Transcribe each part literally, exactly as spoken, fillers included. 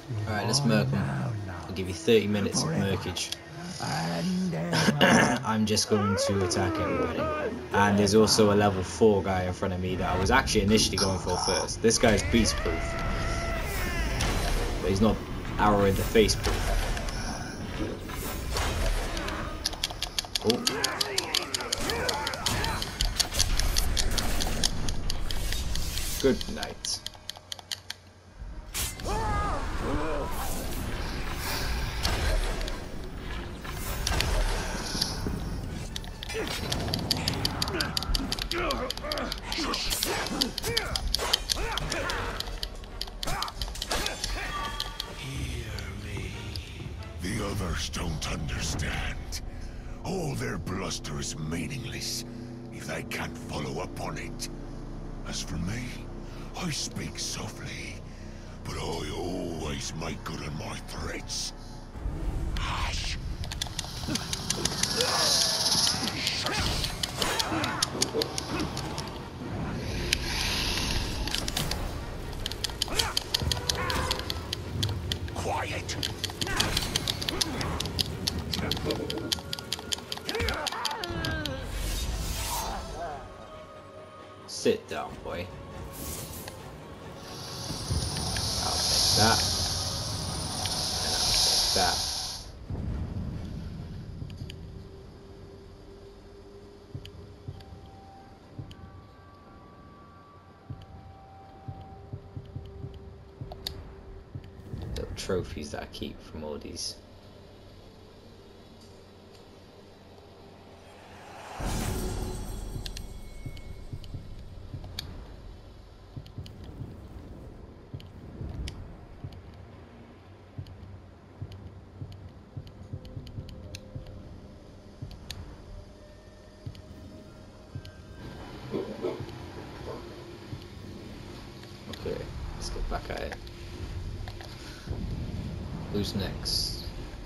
Alright, let's murk them. I'll give you thirty minutes of murkage. I'm just going to attack everybody. And there's also a level four guy in front of me that I was actually initially going for first. This guy's beast proof. But he's not arrow in the face proof. Oh. Good night. The others don't understand. All their bluster is meaningless if they can't follow up on it. As for me, I speak softly, but I always make good on my threats. Hush! Quiet! Sit down, boy. I'll take that. And I'll take that. The trophies that I keep from all these. Okay, let's get back at it. Who's next?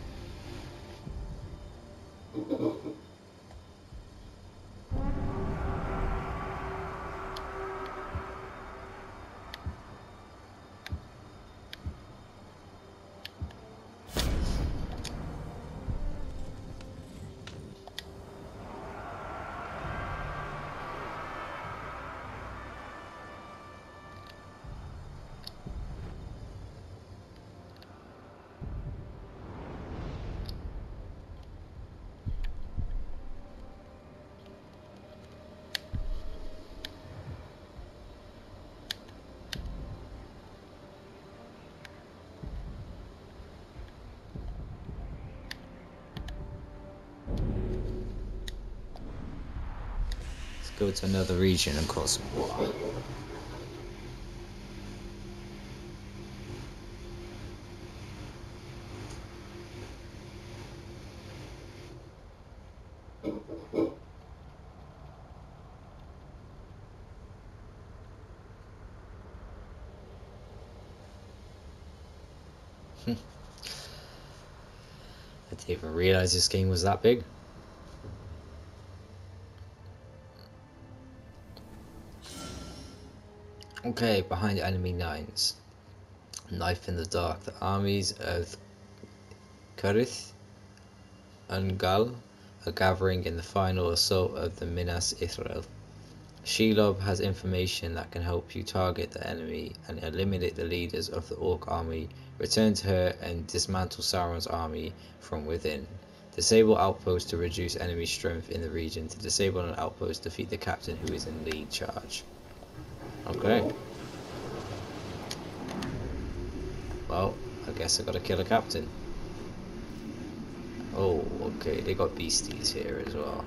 Go to another region and cause some war. I didn't even realize this game was that big. Okay, behind enemy lines. Knife in the dark. The armies of Karith and Gal are gathering in the final assault of the Minas Ithil. Shelob has information that can help you target the enemy and eliminate the leaders of the Orc army. Return to her and dismantle Sauron's army from within. Disable outposts to reduce enemy strength in the region. To disable an outpost, defeat the captain who is in lead charge. Okay. Well, I guess I gotta kill a captain. Oh, okay, they got beasties here as well.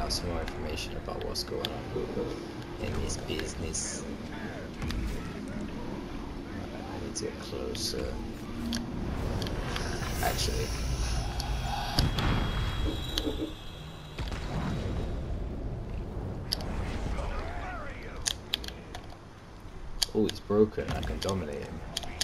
out some more information about what's going on in this business. I need to get closer. Actually. Oh, he's broken. I can dominate him.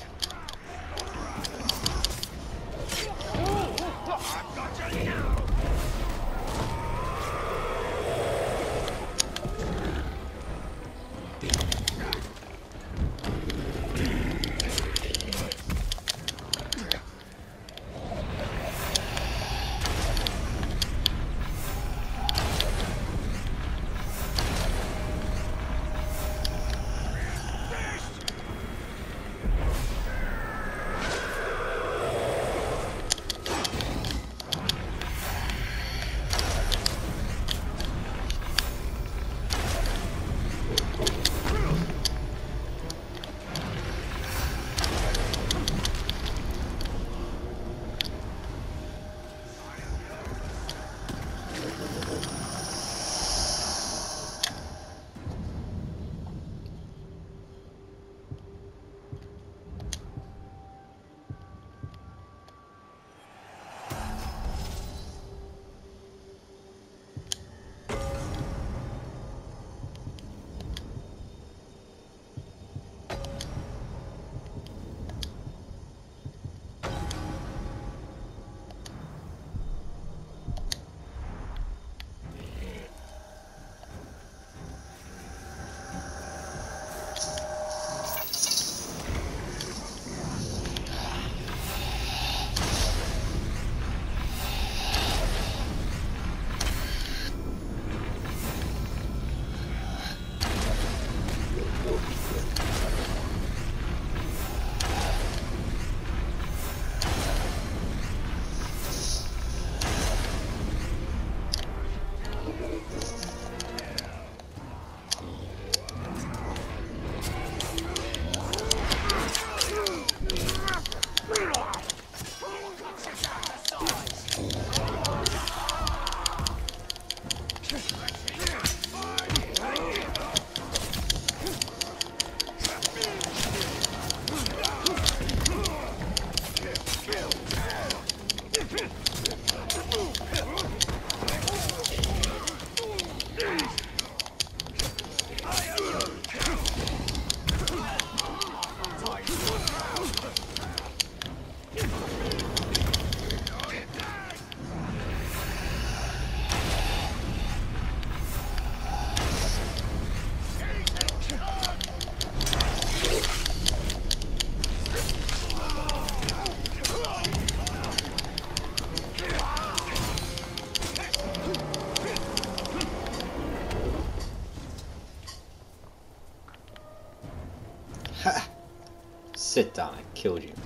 Sit down, I killed you.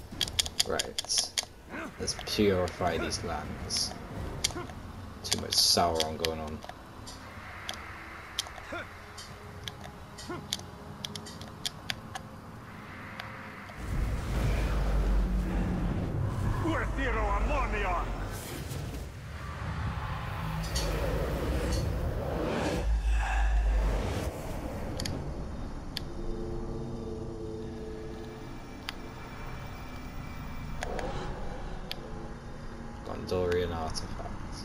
Right. Let's purify these lands. Too much Sauron going on. Gondorian artifacts.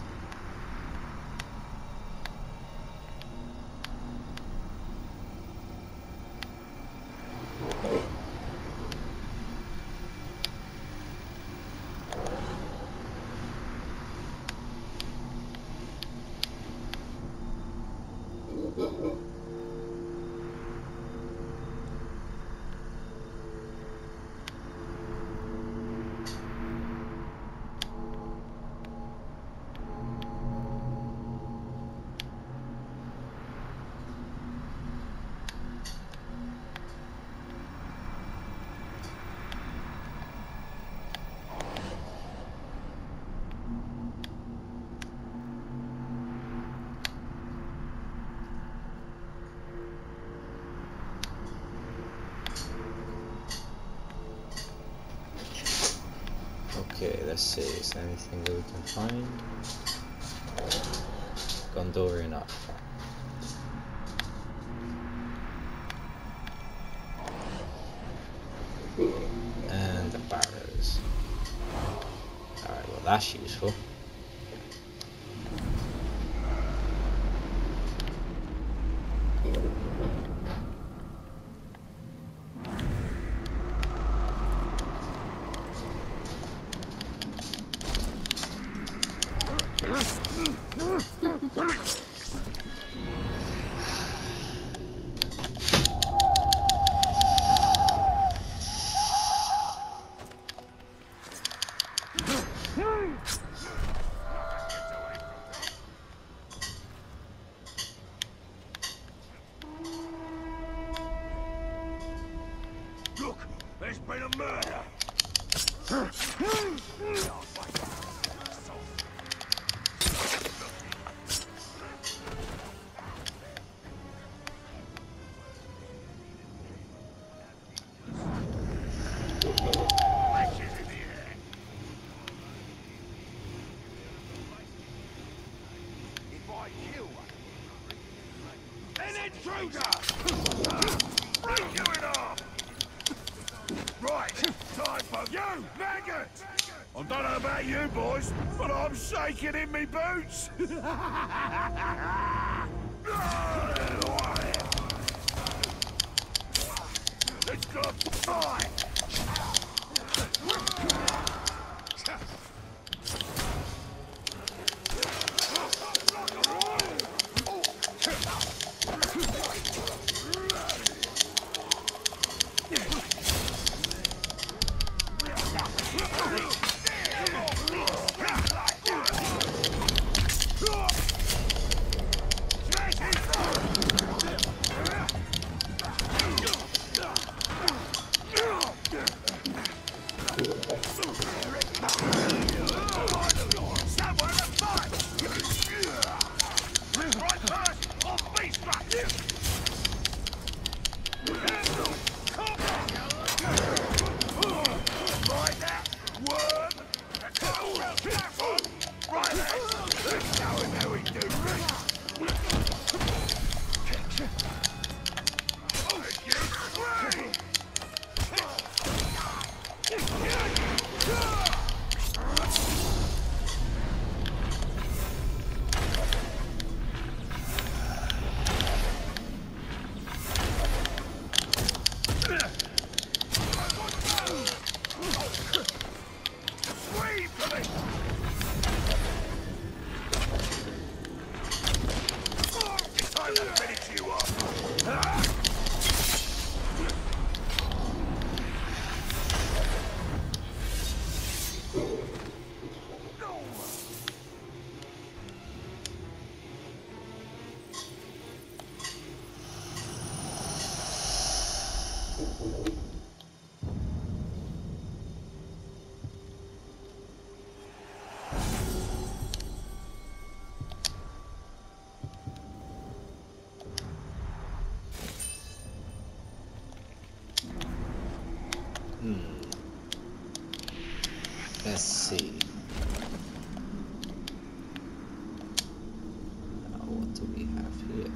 Okay, let's see, is there anything that we can find? Gondorian up. And the barrows. Alright, well that's useful. Look, there's been a murder. If I kill an intruder, break you in half. Right, time for you, maggot! I don't know about you boys, but I'm shaking in me boots! Let's go fight! Hmm. Let's see. Now, what do we have here?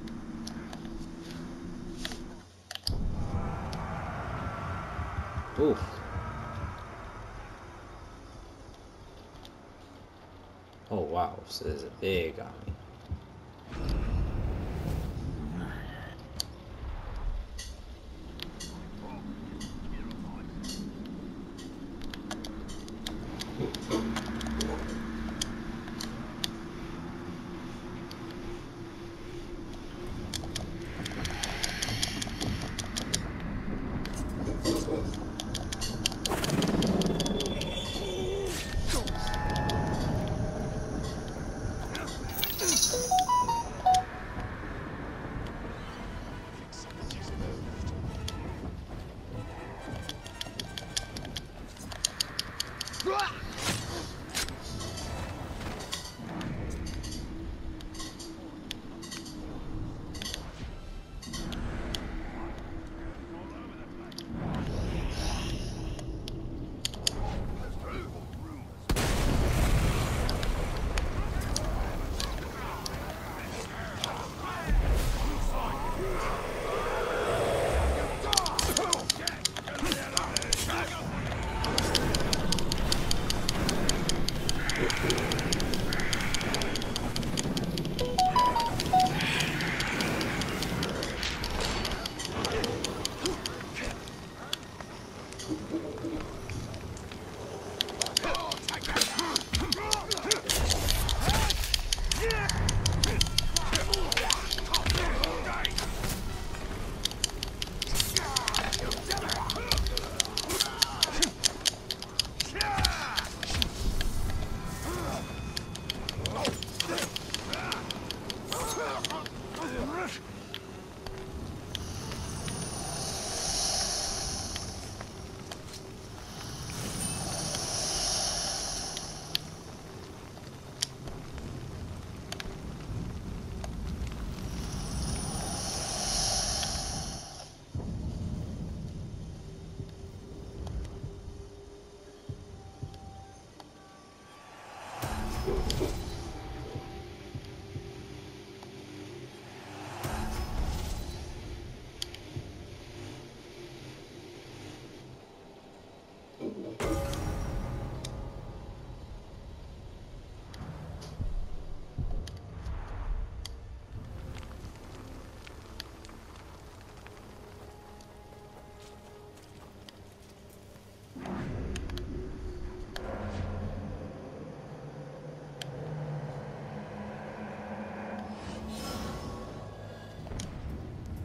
Oof. Oh wow, so there's a big army.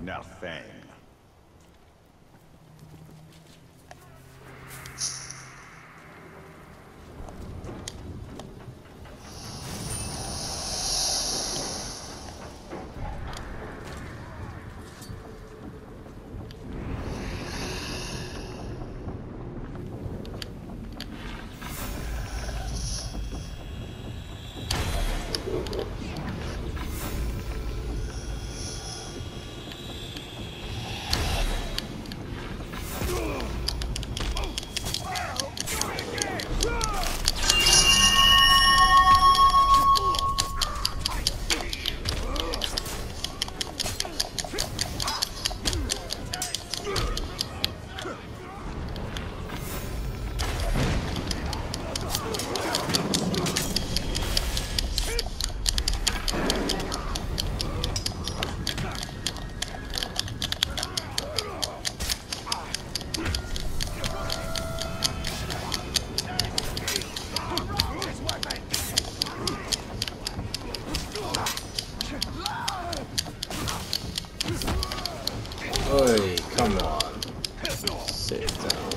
nothing. Oi, come on. Sit down.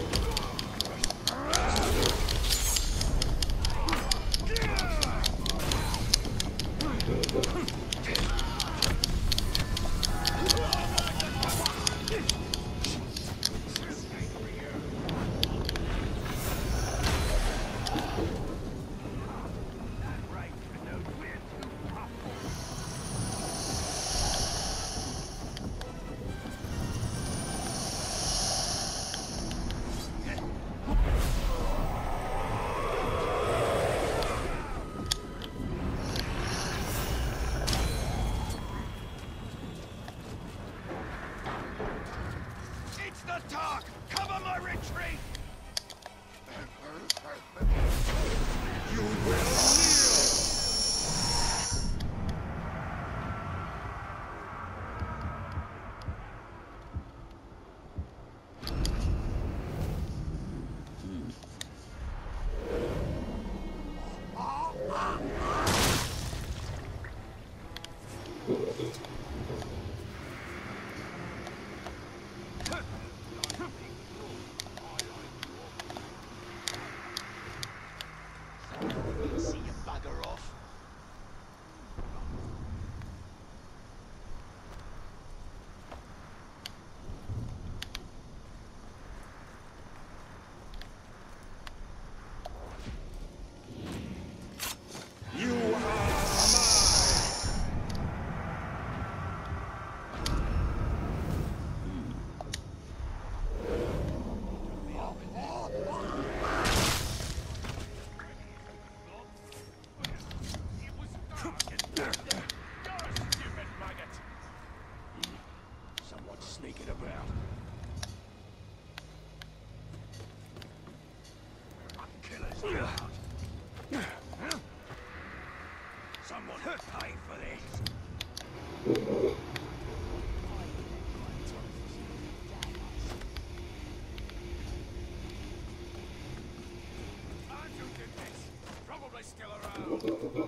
Talk! Cover my retreat! You will kneel! See you bugger off. You are sneaking about. Killers out. Someone paid for this. Andrew did this. Probably still around.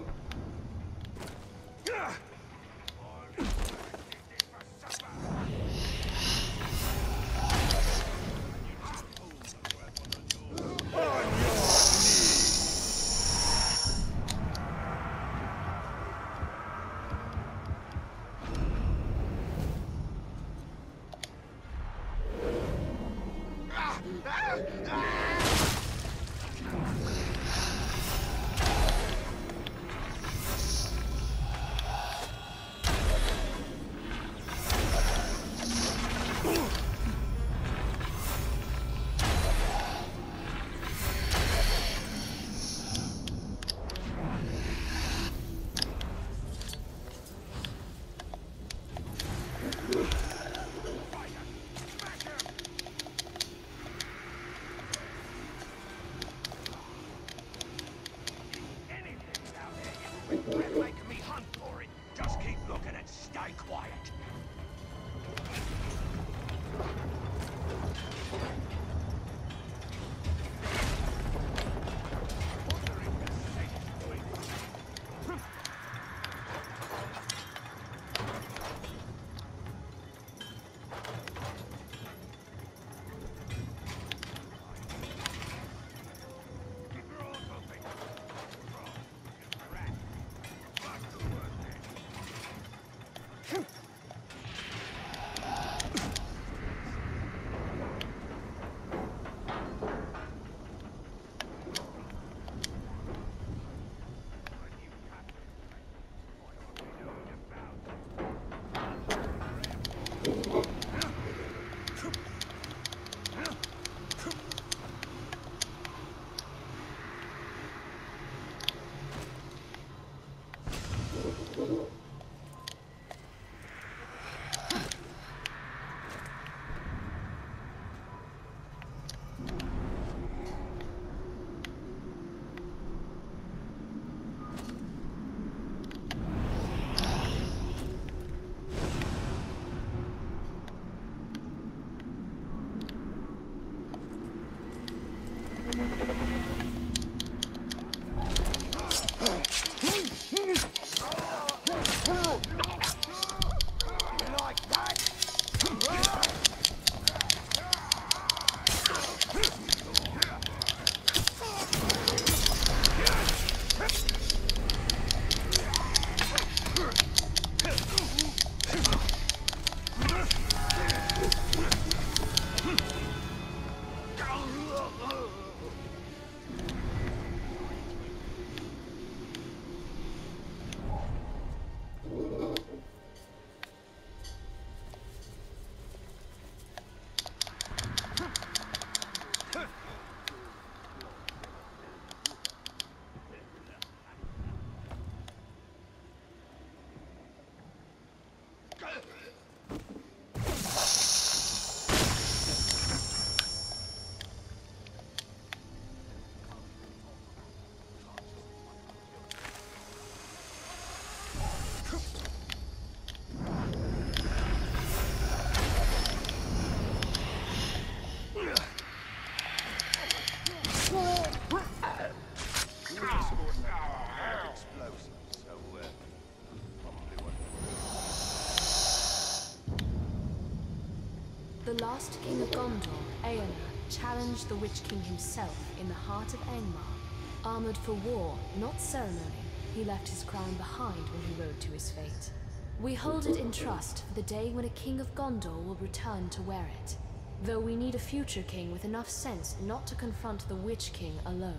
last king of Gondor, Eomer, challenged the Witch King himself in the heart of Angmar. Armored for war, not ceremony, he left his crown behind when he rode to his fate. We hold it in trust for the day when a king of Gondor will return to wear it. Though we need a future king with enough sense not to confront the Witch King alone.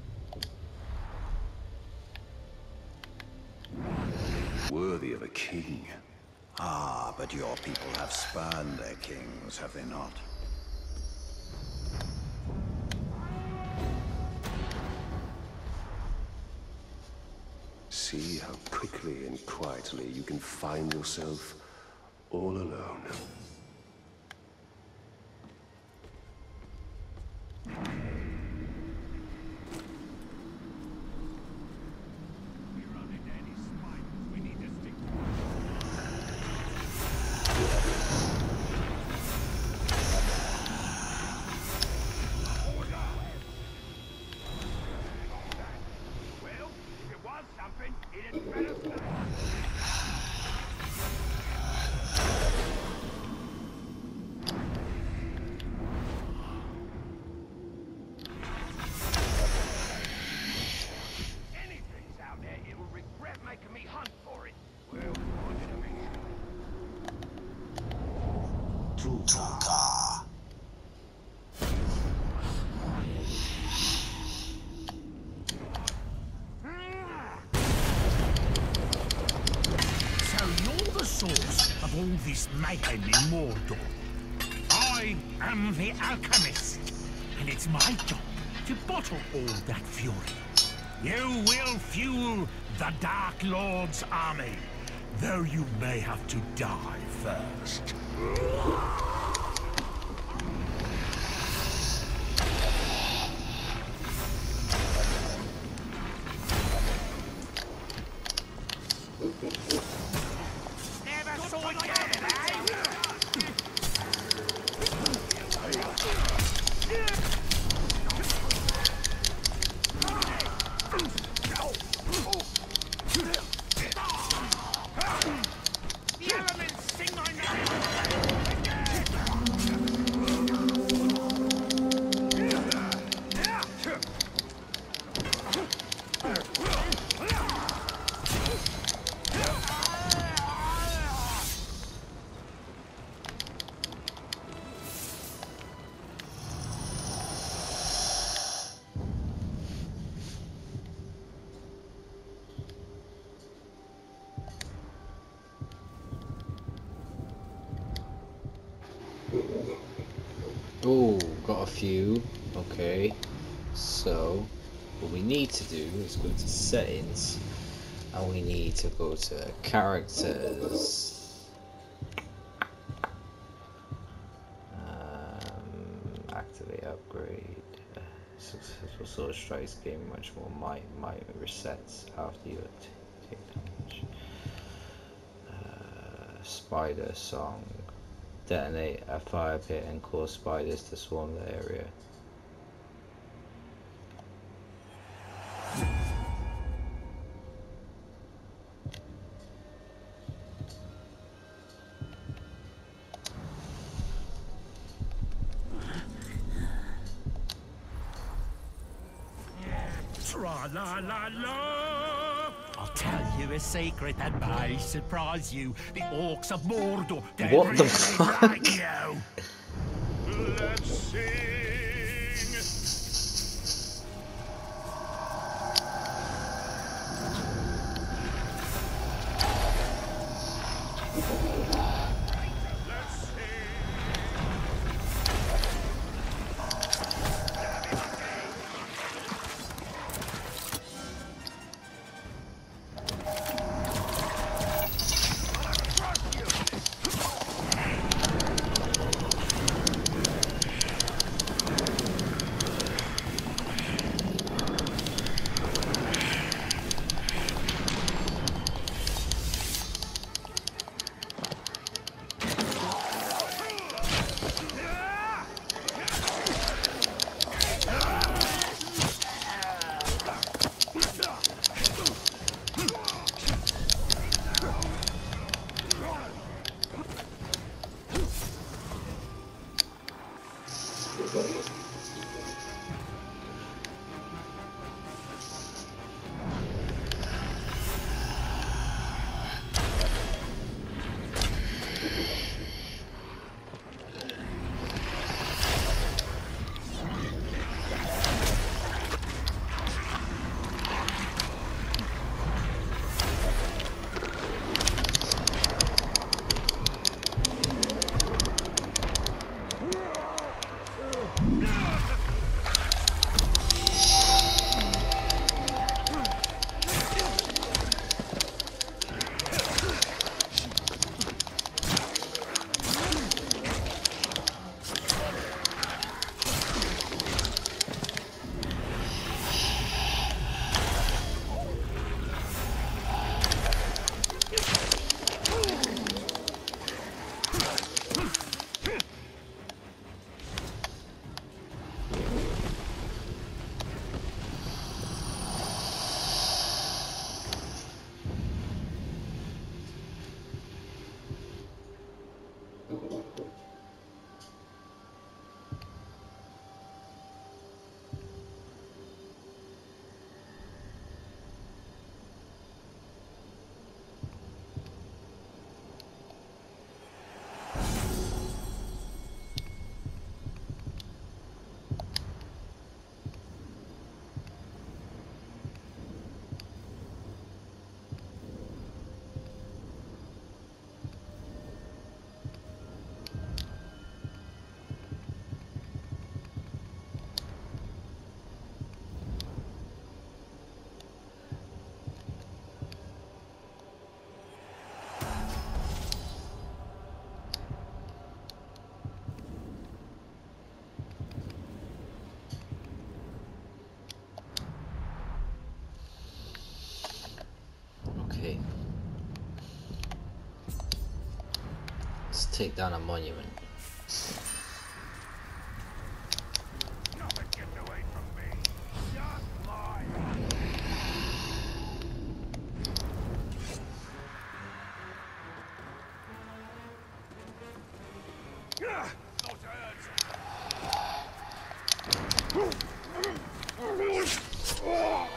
Worthy of a king. Ah, but your people have spurned their kings, have they not? See how quickly and quietly you can find yourself all alone. All this mayhem in Mordor. I am the alchemist, and it's my job to bottle all that fury. You will fuel the Dark Lord's army, though you may have to die first. Oh, got a few. Okay, so what we need to do is go to settings, and we need to go to characters, um, activate upgrade. Successful sword strikes gain much more might. Might resets after you take damage. Uh, spider song. Detonate a fire pit and cause spiders to swarm the area. Tra la la la! I'll tell you a secret that may surprise you. The orcs of Mordor, they What the really fuck? like you. Let's sing. Okay. Let's take down a monument. Nothing gets away from me. Just mine. Not urgent.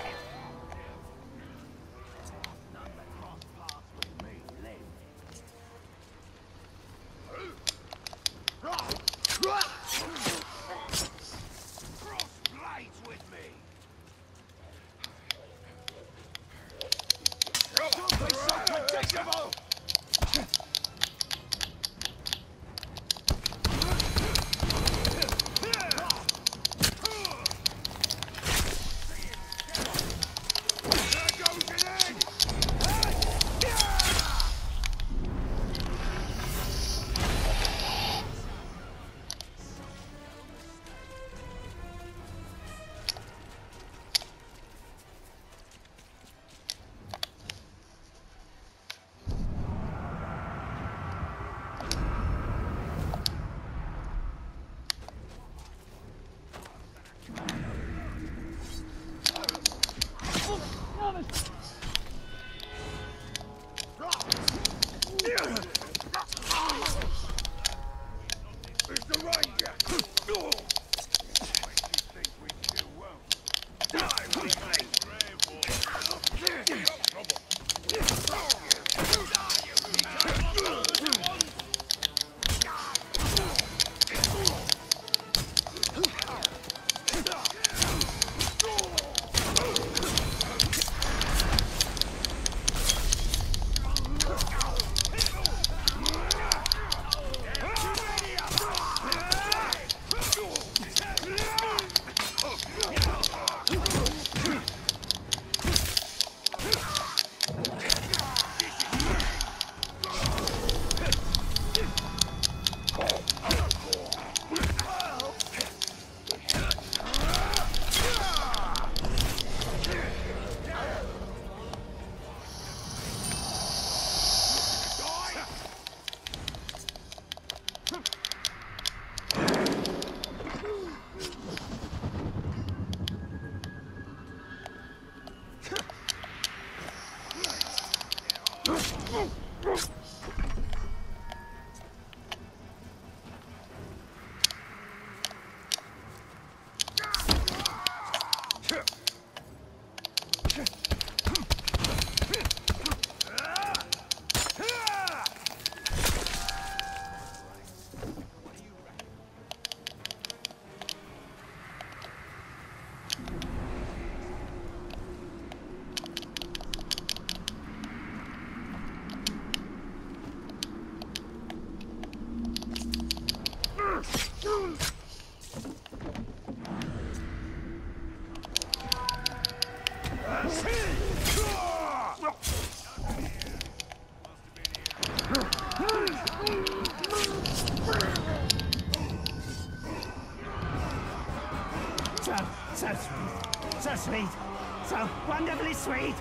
So, so sweet. So sweet. So wonderfully sweet.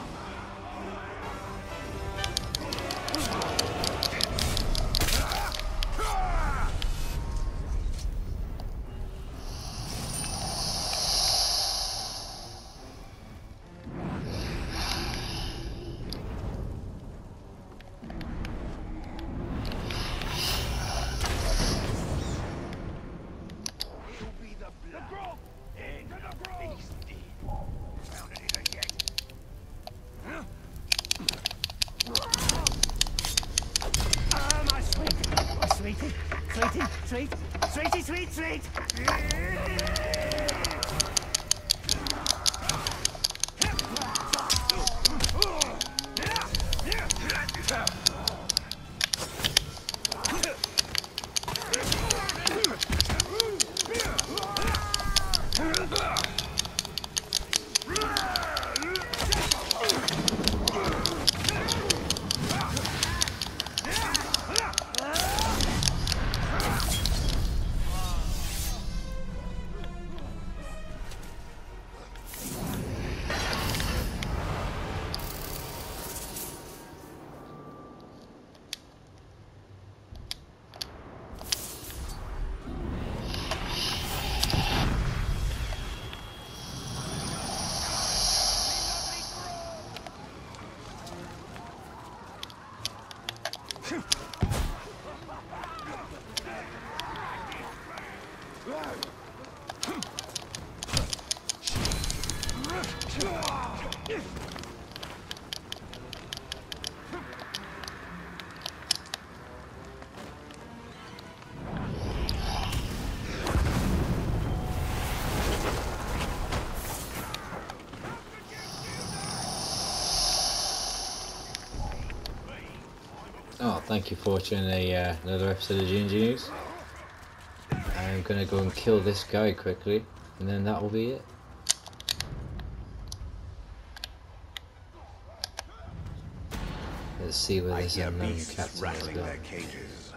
Sweetie, sweetie, sweet, sweetie, sweet, sweet. Oh, thank you for watching a, uh, another episode of G N G News. I'm gonna go and kill this guy quickly, and then that will be it. Let's see where I this hear unknown beasts captain has rattling gone. their cages.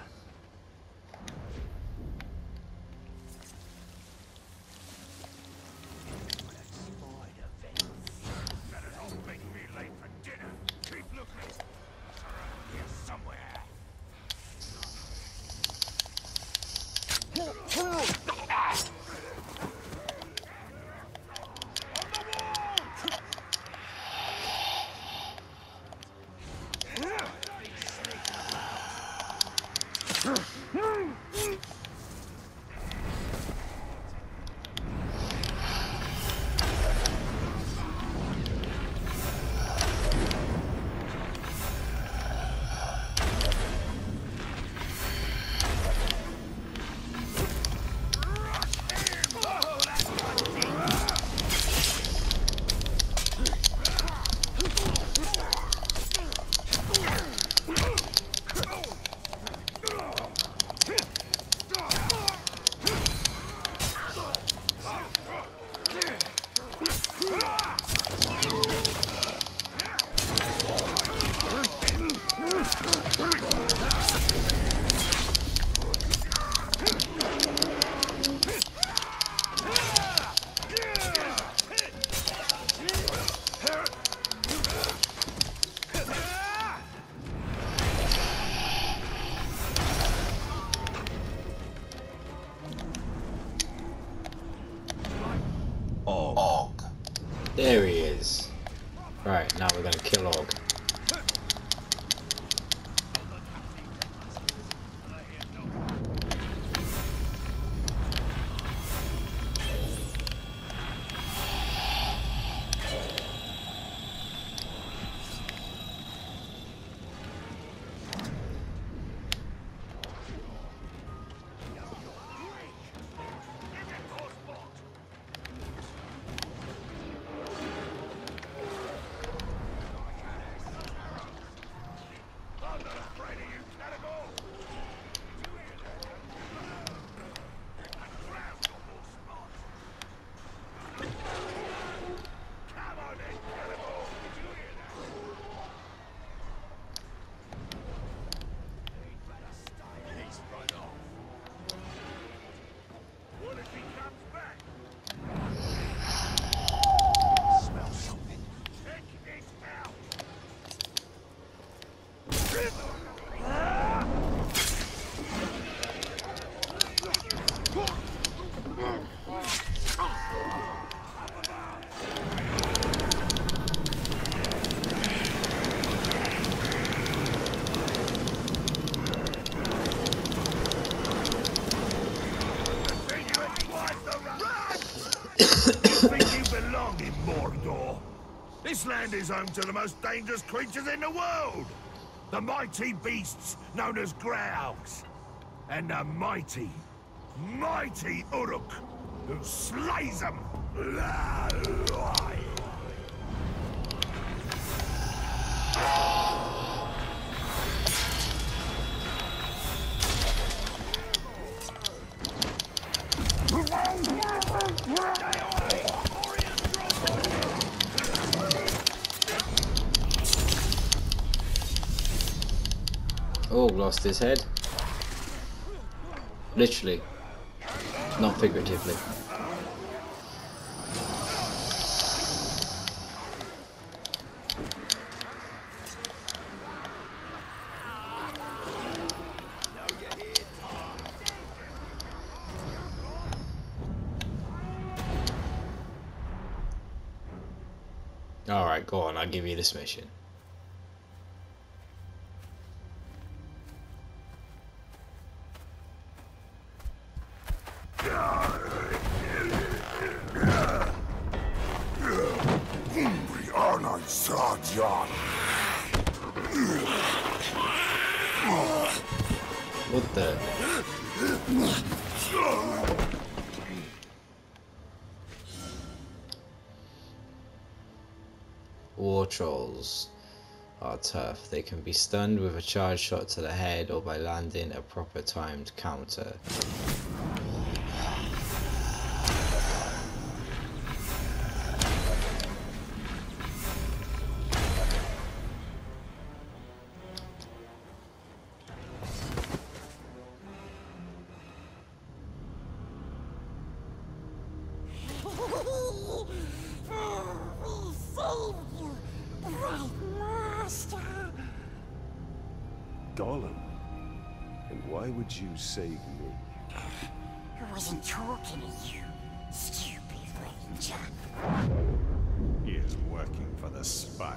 Og. There he is. Right, now we're gonna kill Og. Think you belong in Mordor? This land is home to the most dangerous creatures in the world. The mighty beasts known as Greyhawks. And the mighty, mighty Uruk, who slays them. Oh, lost his head. Literally, not figuratively. Alright, go on, I'll give you this mission. What the? War trolls are tough. They can be stunned with a charge shot to the head or by landing a proper timed counter. Gollum? And why would you save me? I wasn't talking to you, stupid ranger. He is working for the spider.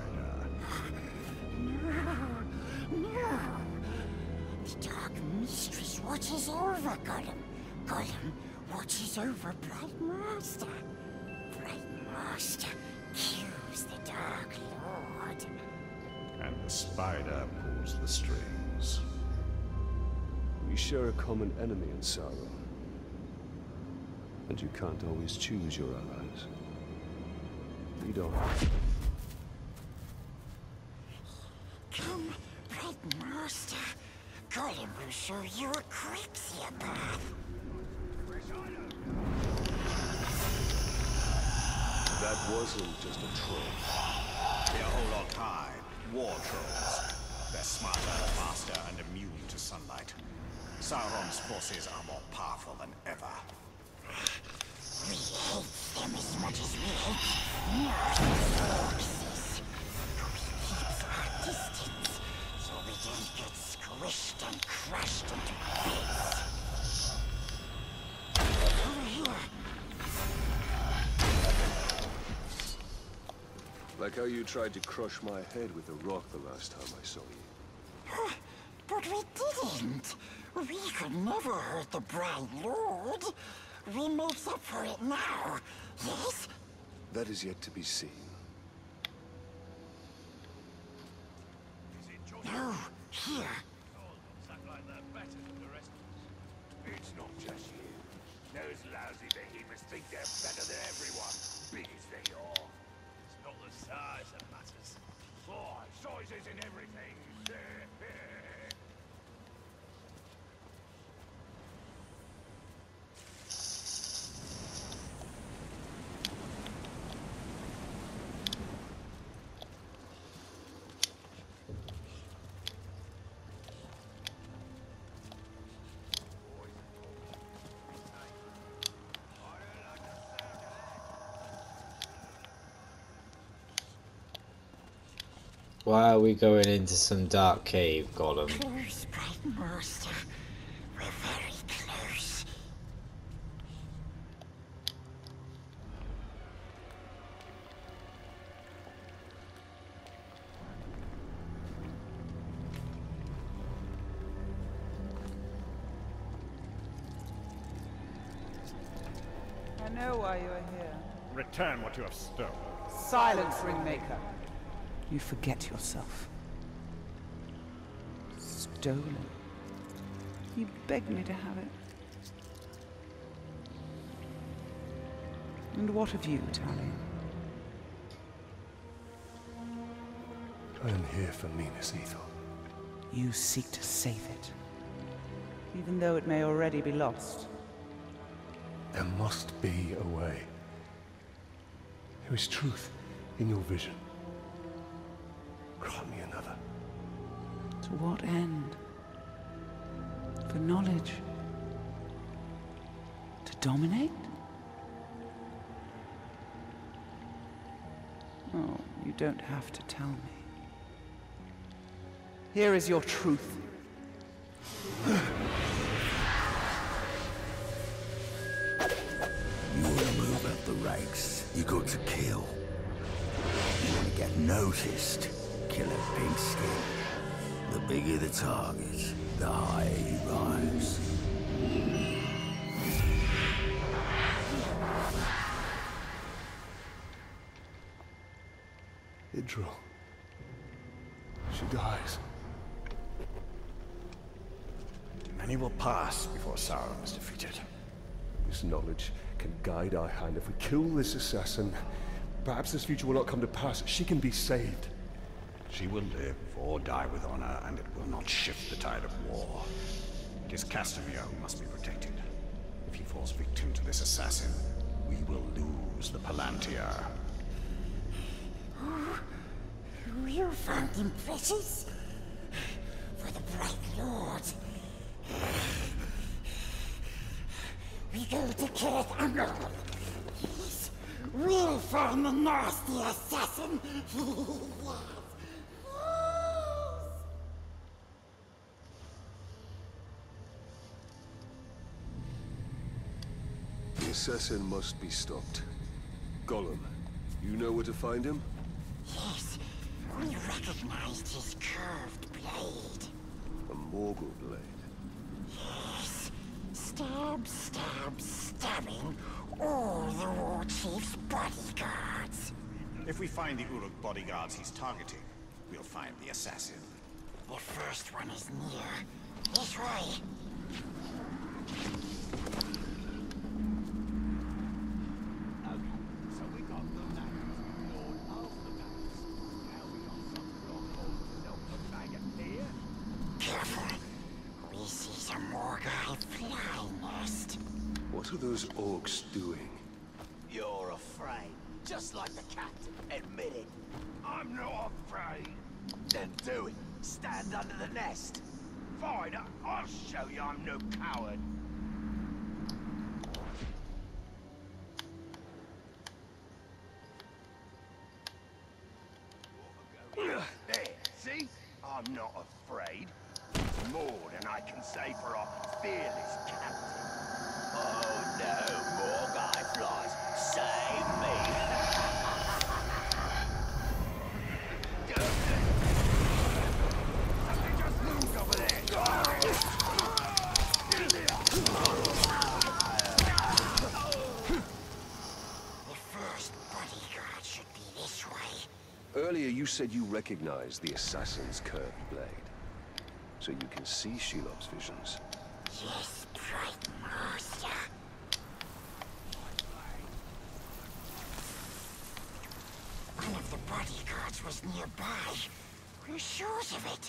No, no. The Dark Mistress watches over Gollum. Gollum watches over Bright Master. Bright Master kills the Dark Lord. And the spider pulls the strings. We share a common enemy in Sauron. And you can't always choose your allies. Lead on. Come, Bright Master. Gollum will show you a Crixia path. That wasn't just a troll. The Olok High, war trolls. They're smarter, faster, and immune to sunlight. Sauron's forces are more powerful than ever. We hate them as much as we hate North foxes. We keep our distance, so we don't get squished and crushed into bits. Over here. Like how you tried to crush my head with a rock the last time I saw you. But we didn't. We could never hurt the Bright Lord. We make up for it now, yes? That is yet to be seen. No, here. It's not just you. Those lousy behemoths think they're better than everyone, big as they are. It's not the size that matters. Oh, size isn't everything. Why are we going into some dark cave, Gollum? Close, Bright Master. We're very close. I know why you are here. Return what you have stolen. Silence, Ringmaker. You forget yourself. Stolen. You begged me to have it. And what of you, Tali? I am here for Minas Ithil. You seek to save it, even though it may already be lost. There must be a way. There is truth in your vision. Grant me another. To what end? For knowledge? To dominate? Oh, you don't have to tell me. Here is your truth. You want to move up the ranks, you got to kill. You want to get noticed, kill a pink skin. The bigger the target, the higher you rise. Idril. She dies. Many will pass before Sauron is defeated. This knowledge can guide our hand. If we kill this assassin, perhaps this future will not come to pass. She can be saved. She will live or die with honor, and it will not shift the tide of war. It is Castamir who must be protected. If he falls victim to this assassin, we will lose the Palantir. You found him precious? For the Bright Lord. We go to Kirith Angol. Yes, we'll find the nasty assassin. Yes. The assassin must be stopped. Gollum, you know where to find him? Yes, we recognized his curved blade. A Morgul blade. Yes, stab, stab, stabbing all the war chief's bodyguards. If we find the Uruk bodyguards he's targeting, we'll find the assassin. The first one is near. This way. Careful. We see some Morgai fly nest. What are those orcs doing? You're afraid, just like the captain. Admit it. I'm not afraid. Then do it. Stand under the nest. Fine, I'll show you I'm no coward. There, see? I'm not afraid. More than I can say for our fearless captain. Oh no, Morgai flies. Save me! Something just moved over there! The first bodyguard should be this way. Earlier you said you recognized the assassin's curved blade. So you can see Shelob's visions. Yes, Bright Master. One of the bodyguards was nearby. We're sure of it.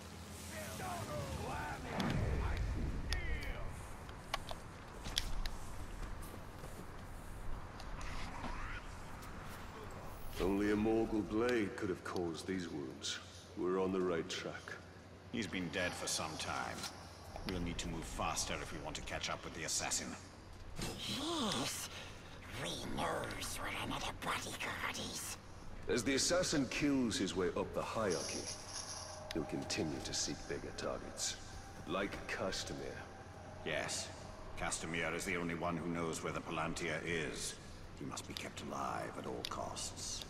Only a Morgul blade could have caused these wounds. We're on the right track. He's been dead for some time. We'll need to move faster if we want to catch up with the assassin. Yes. We knows where another bodyguard is. As the assassin kills his way up the hierarchy, he'll continue to seek bigger targets. Like Castamir. Yes. Castamir is the only one who knows where the Palantir is. He must be kept alive at all costs.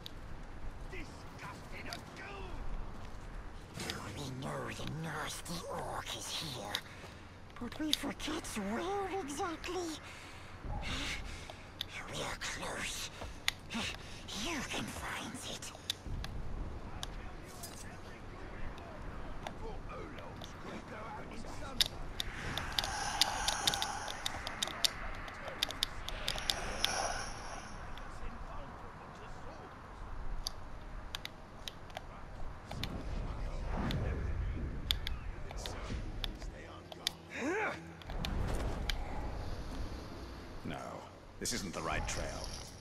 We know the nasty orc is here, but we forget where exactly. We're close. You can find it. No, this isn't the right trail.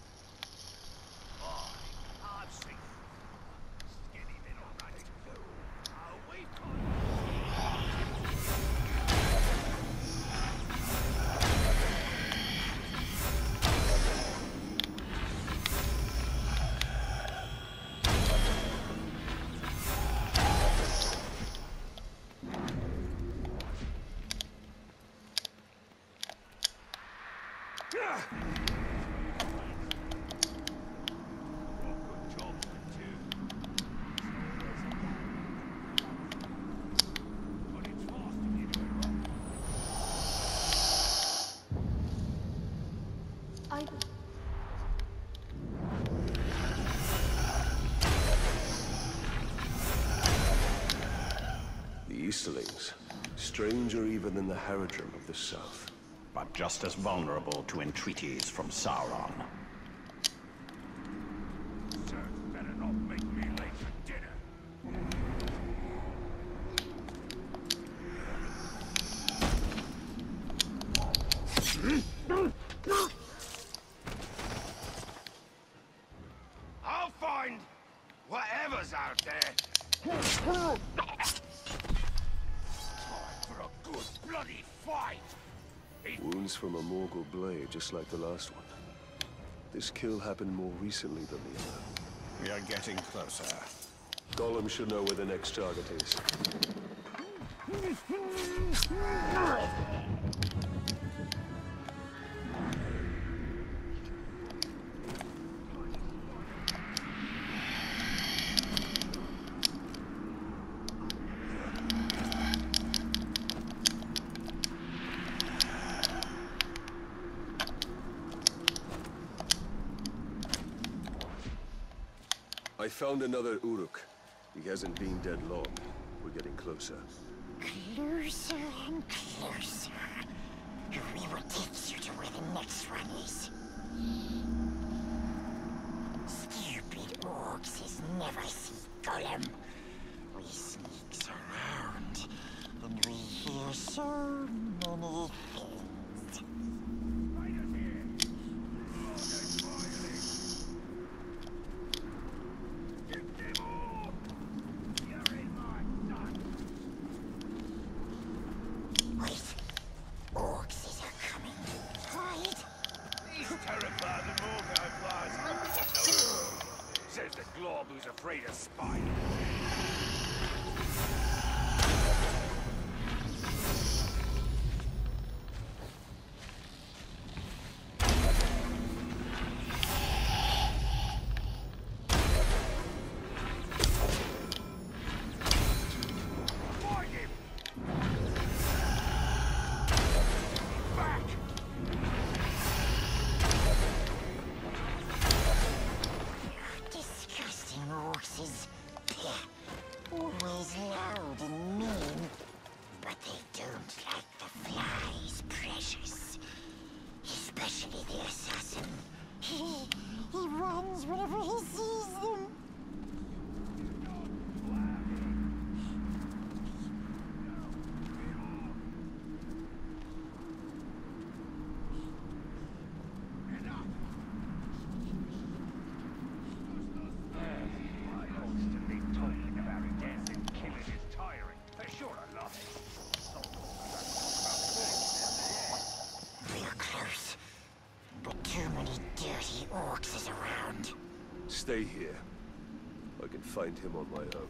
I... The Easterlings, stranger even than the Haradrim of the South. But just as vulnerable to entreaties from Sauron. Sir, better not make me late for dinner. I'll find whatever's out there. Time for a good bloody fight. Wounds from a Morgul blade, just like the last one. This kill happened more recently than the other. We are getting closer. Gollum should know where the next target is. I found another Uruk. He hasn't been dead long. We're getting closer. Closer and closer. We will take you to where the next one is. Stupid orcs never see Gollum. We sneaks around, and we hear so many things. Says the glob who's afraid of spiders. Always loud and mean, but they don't like the flies, precious. Especially the assassin. He, he runs whenever he sees them. Orcs is around. Stay here. I can find him on my own.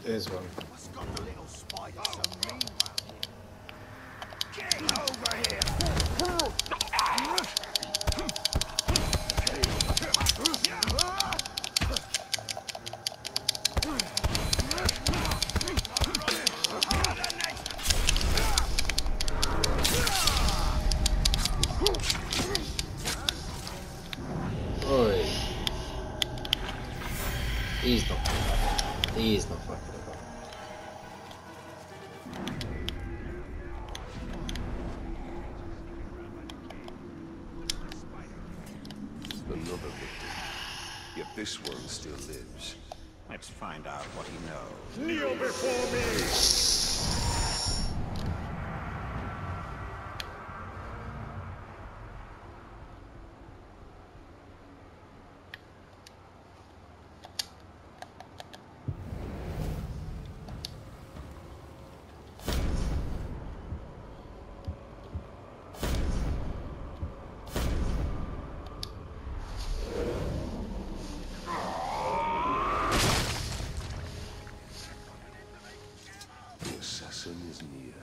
There's one. What's got the little spider so mean round here? Get over here! Oi. He's not He is not fucking about. Another victim. Yet this one still lives. Let's find out what he knows. Kneel before me! The assassin is near.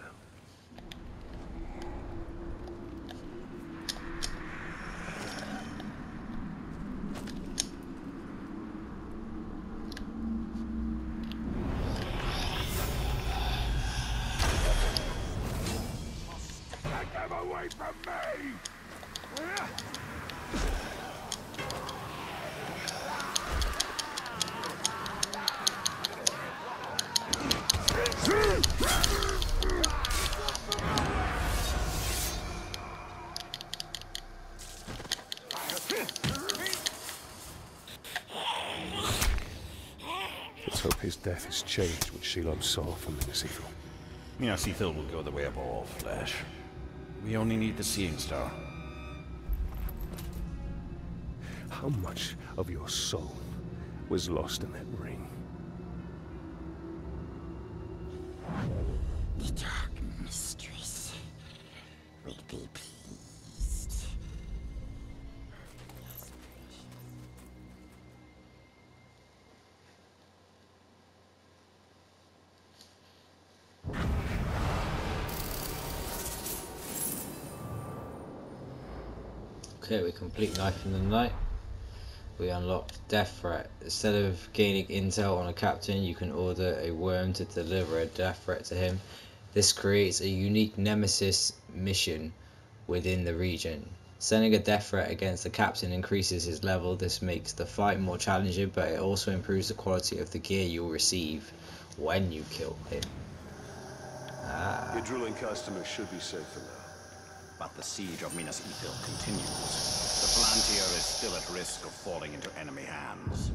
Take them away from me! Let's hope his death has changed what Shelob saw from Minas Ithil. Minas Ithil will go the way of all flesh. We only need the Seeing Star. How much of your soul was lost in that ring? The Dark Mistress will be pleased. Okay, we complete Knife in the Night. We unlocked Death Threat. Instead of gaining intel on a captain, you can order a worm to deliver a death threat to him. This creates a unique nemesis mission within the region. Sending a death threat against the captain increases his level. This makes the fight more challenging, but it also improves the quality of the gear you'll receive when you kill him. Ah. Your drilling customer should be safe for now. But the siege of Minas Ithil continues. The Palantir is still at risk of falling into enemy hands.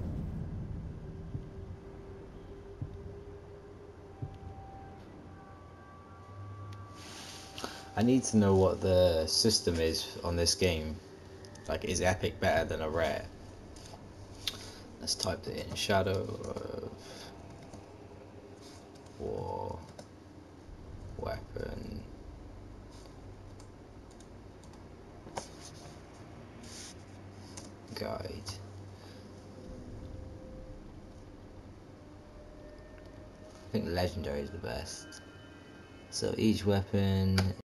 I need to know what the system is on this game. Like, is Epic better than a Rare? Let's type it in. Shadow of War weapon guide. I think legendary is the best. So each weapon